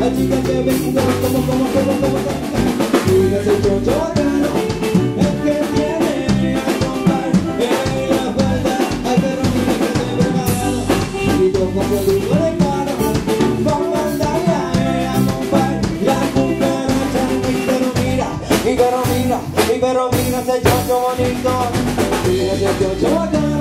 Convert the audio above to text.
La chica que ve como. Mira ese chocho bacano, el que tiene a comprar. En la falda, ay pero mira que se preparado. Y como producto de paro, vamos a darle a comprar. La cucaracha, y pero mira ese chocho bonito. Mira ese chocho bacano.